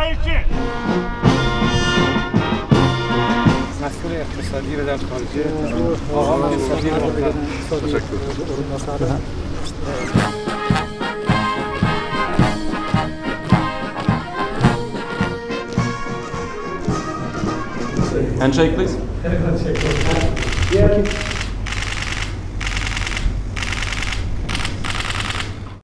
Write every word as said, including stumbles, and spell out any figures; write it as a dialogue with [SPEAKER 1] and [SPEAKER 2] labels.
[SPEAKER 1] Raisiy.
[SPEAKER 2] مسئول اقتصادی و در خارجه آقا سفیر
[SPEAKER 3] تشکر. Handshake, please.
[SPEAKER 2] Handshake.